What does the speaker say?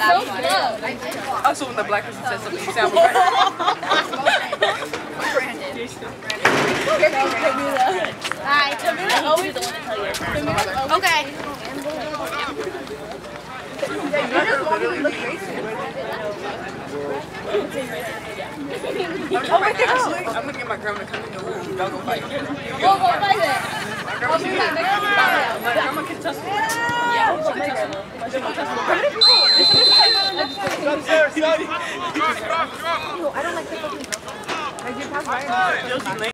Also, when the black person says something, you sound right. Alright, Camila always the one to tell you. Okay. I'm gonna get my grandma to come in the room. Y'all go fight. Go fight it. My grandma can touch me. Yeah, she can touch me. I don't like the fucking.